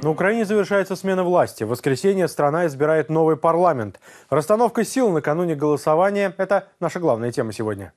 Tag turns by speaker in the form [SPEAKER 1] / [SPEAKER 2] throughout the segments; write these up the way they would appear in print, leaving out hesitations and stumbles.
[SPEAKER 1] На Украине завершается смена власти. В воскресенье страна избирает новый парламент. Расстановка сил накануне голосования – это наша главная тема сегодня.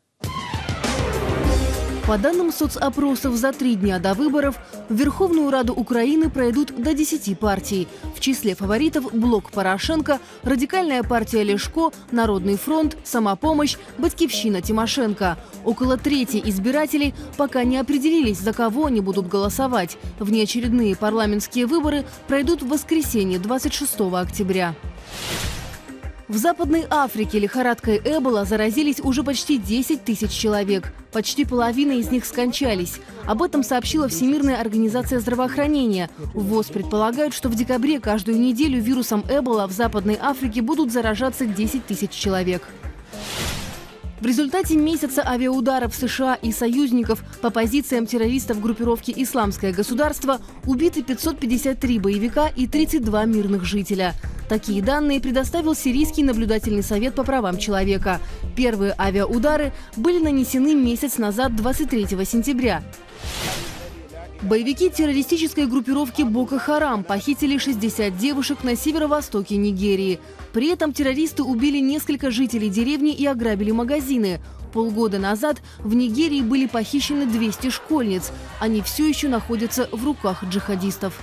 [SPEAKER 2] По данным соцопросов, за 3 дня до выборов в Верховную Раду Украины пройдут до 10 партий. В числе фаворитов блок Порошенко, Радикальная партия Лешко, Народный фронт, Самопомощь, Батькивщина Тимошенко. Около трети избирателей пока не определились, за кого они будут голосовать. Внеочередные парламентские выборы пройдут в воскресенье 26 октября. В Западной Африке лихорадкой Эбола заразились уже почти 10 тысяч человек. Почти половина из них скончались. Об этом сообщила Всемирная организация здравоохранения. ВОЗ предполагают, что в декабре каждую неделю вирусом Эбола в Западной Африке будут заражаться 10 тысяч человек. В результате месяца авиаударов США и союзников по позициям террористов группировки «Исламское государство» убиты 553 боевика и 32 мирных жителя. Такие данные предоставил Сирийский наблюдательный совет по правам человека. Первые авиаудары были нанесены месяц назад, 23 сентября. Боевики террористической группировки Боко Харам похитили 60 девушек на северо-востоке Нигерии. При этом террористы убили несколько жителей деревни и ограбили магазины. Полгода назад в Нигерии были похищены 200 школьниц. Они все еще находятся в руках джихадистов.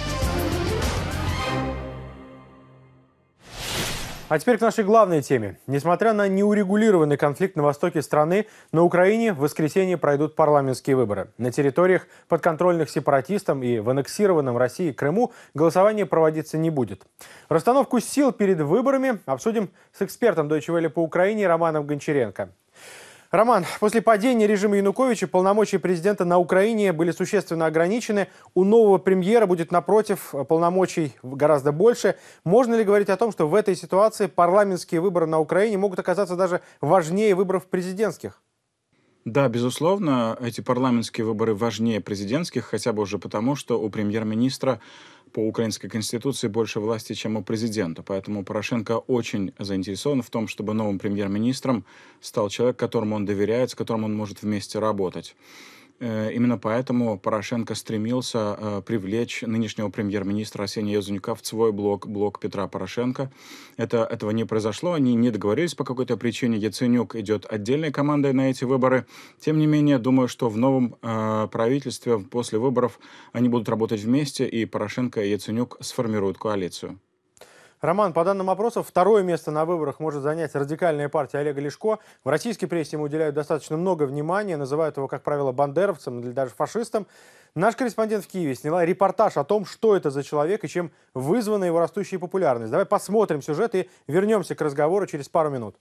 [SPEAKER 1] А теперь к нашей главной теме. Несмотря на неурегулированный конфликт на востоке страны, на Украине в воскресенье пройдут парламентские выборы. На территориях, подконтрольных сепаратистам и в аннексированном России Крыму голосование проводиться не будет. Расстановку сил перед выборами обсудим с экспертом Deutsche Welle по Украине Романом Гончаренко. Роман, после падения режима Януковича полномочия президента на Украине были существенно ограничены. У нового премьера будет, напротив, полномочий гораздо больше. Можно ли говорить о том, что в этой ситуации парламентские выборы на Украине могут оказаться даже важнее выборов президентских?
[SPEAKER 3] Да, безусловно, эти парламентские выборы важнее президентских, хотя бы уже потому, что у премьер-министра по украинской конституции больше власти, чем у президента. Поэтому Порошенко очень заинтересован в том, чтобы новым премьер-министром стал человек, которому он доверяет, с которым он может вместе работать. Именно поэтому Порошенко стремился привлечь нынешнего премьер-министра Арсения Яценюка в свой блок Петра Порошенко. Этого не произошло, они не договорились по какой-то причине. Яценюк идет отдельной командой на эти выборы. Тем не менее, думаю, что в новом правительстве после выборов они будут работать вместе, и Порошенко и Яценюк сформируют коалицию.
[SPEAKER 1] Роман, по данным опросов, второе место на выборах может занять радикальная партия Олега Лешко. В российской прессе ему уделяют достаточно много внимания, называют его, как правило, бандеровцем или даже фашистом. Наш корреспондент в Киеве сняла репортаж о том, что это за человек и чем вызвана его растущая популярность. Давай посмотрим сюжет и вернемся к разговору через пару минут.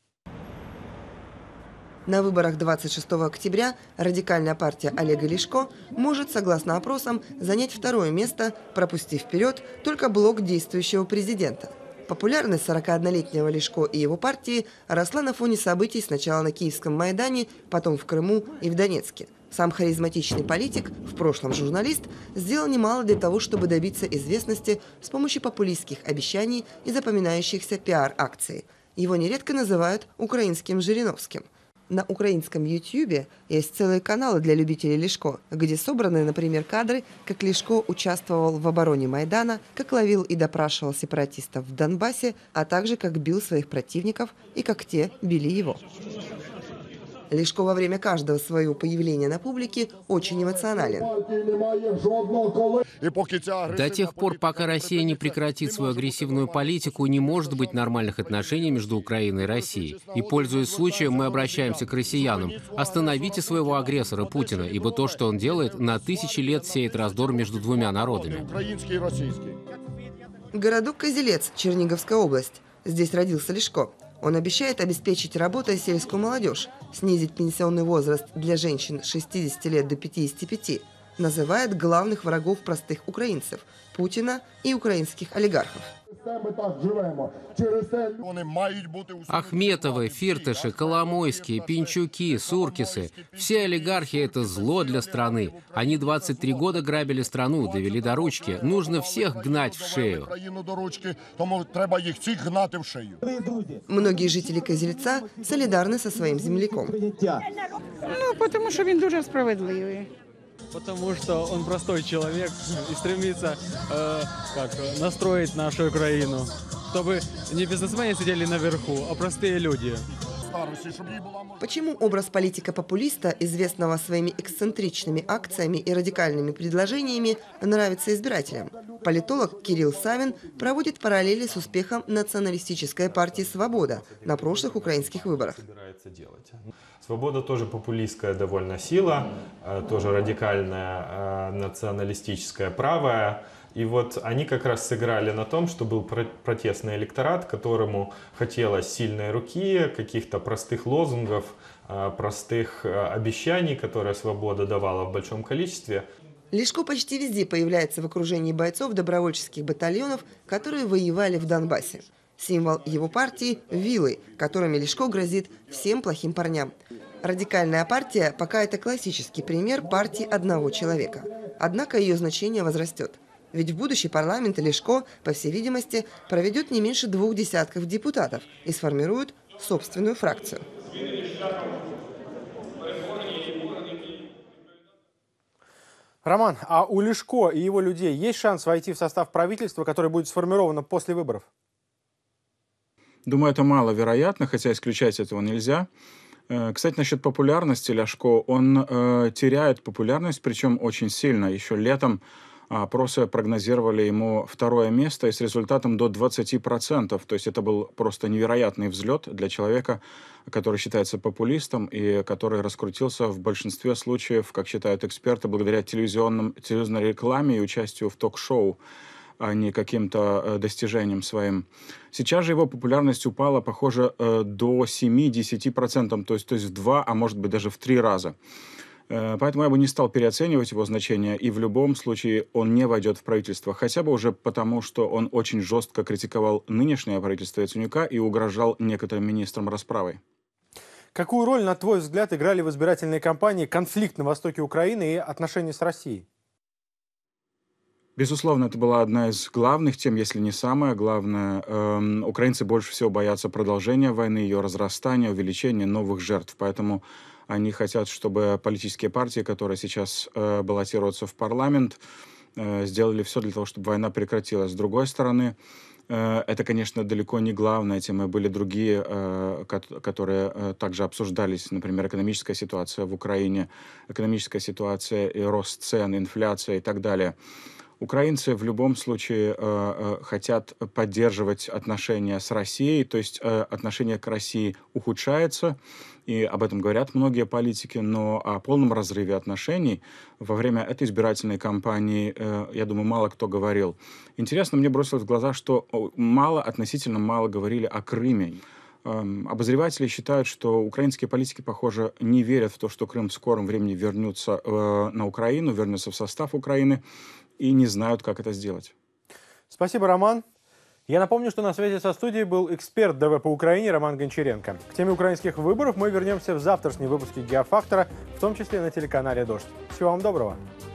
[SPEAKER 4] На выборах 26 октября радикальная партия Олега Лешко может, согласно опросам, занять второе место, пропустив вперед только блок действующего президента. Популярность 41-летнего Лешко и его партии росла на фоне событий сначала на Киевском Майдане, потом в Крыму и в Донецке. Сам харизматичный политик, в прошлом журналист, сделал немало для того, чтобы добиться известности с помощью популистских обещаний и запоминающихся пиар-акций. Его нередко называют украинским Жириновским. На украинском YouTube есть целые каналы для любителей Лешко, где собраны, например, кадры, как Лешко участвовал в обороне Майдана, как ловил и допрашивал сепаратистов в Донбассе, а также как бил своих противников и как те били его. Лешко во время каждого своего появления на публике очень эмоционален.
[SPEAKER 5] До тех пор, пока Россия не прекратит свою агрессивную политику, не может быть нормальных отношений между Украиной и Россией. И, пользуясь случаем, мы обращаемся к россиянам. Остановите своего агрессора Путина, ибо то, что он делает, на тысячи лет сеет раздор между двумя народами.
[SPEAKER 4] Городок Козелец, Черниговская область. Здесь родился Лешко. Он обещает обеспечить работой сельскую молодежь, снизить пенсионный возраст для женщин с 60 лет до 55, называет главных врагов простых украинцев – Путина и украинских олигархов.
[SPEAKER 5] Ахметовы, Фирташи, Коломойские, Пинчуки, Суркисы – все олигархи – это зло для страны. Они 23 года грабили страну, довели до ручки. Нужно всех гнать в шею.
[SPEAKER 4] Многие жители Козельца солидарны со своим земляком.
[SPEAKER 6] Потому что он очень справедливый. потому что он простой человек и стремится настроить нашу Украину, чтобы не бизнесмены сидели наверху, а простые люди.
[SPEAKER 4] Почему образ политика-популиста, известного своими эксцентричными акциями и радикальными предложениями, нравится избирателям? Политолог Кирилл Савин проводит параллели с успехом националистической партии «Свобода» на прошлых украинских выборах.
[SPEAKER 7] «Свобода» тоже популистская довольно сила, тоже радикальная, националистическая, правая. И вот они как раз сыграли на том, что был протестный электорат, которому хотелось сильной руки, каких-то простых лозунгов, простых обещаний, которые «Свобода» давала в большом количестве.
[SPEAKER 4] Лешко почти везде появляется в окружении бойцов добровольческих батальонов, которые воевали в Донбассе. Символ его партии – вилы, которыми Лешко грозит всем плохим парням. Радикальная партия пока это классический пример партии одного человека. Однако ее значение возрастет. Ведь в будущий парламент Лешко, по всей видимости, проведет не меньше 2 десятков депутатов и сформирует собственную фракцию.
[SPEAKER 1] Роман, а у Лешко и его людей есть шанс войти в состав правительства, которое будет сформировано после выборов?
[SPEAKER 3] Думаю, это маловероятно, хотя исключать этого нельзя. Кстати, насчет популярности Ляшко, он теряет популярность, причем очень сильно. Еще летом опросы прогнозировали ему 2-е место и с результатом до 20%. То есть это был просто невероятный взлет для человека, который считается популистом и который раскрутился в большинстве случаев, как считают эксперты, благодаря телевизионной рекламе и участию в ток-шоу, а не каким-то достижением своим. Сейчас же его популярность упала, похоже, до 7-10%, то есть в 2, а может быть даже в 3 раза. Поэтому я бы не стал переоценивать его значение, и в любом случае он не войдет в правительство. Хотя бы уже потому, что он очень жестко критиковал нынешнее правительство Яценюка и угрожал некоторым министрам расправой.
[SPEAKER 1] Какую роль, на твой взгляд, играли в избирательной кампании конфликт на востоке Украины и отношения с Россией?
[SPEAKER 3] Безусловно, это была одна из главных тем, если не самая главная. Украинцы больше всего боятся продолжения войны, ее разрастания, увеличения новых жертв. Поэтому они хотят, чтобы политические партии, которые сейчас баллотируются в парламент, сделали все для того, чтобы война прекратилась. С другой стороны, это, конечно, далеко не главная тема. Были другие, которые также обсуждались. Например, экономическая ситуация в Украине, экономическая ситуация и рост цен, инфляция и так далее. Украинцы в любом случае хотят поддерживать отношения с Россией, то есть отношение к России ухудшается, и об этом говорят многие политики, но о полном разрыве отношений во время этой избирательной кампании, я думаю, мало кто говорил. Интересно, мне бросилось в глаза, что относительно мало говорили о Крыме. Обозреватели считают, что украинские политики, похоже, не верят в то, что Крым в скором времени вернется на Украину, вернется в состав Украины, и не знают, как это сделать.
[SPEAKER 1] Спасибо, Роман. Я напомню, что на связи со студией был эксперт ДВ по Украине Роман Гончаренко. К теме украинских выборов мы вернемся в завтрашнем выпуске «Геофактора», в том числе на телеканале «Дождь». Всего вам доброго.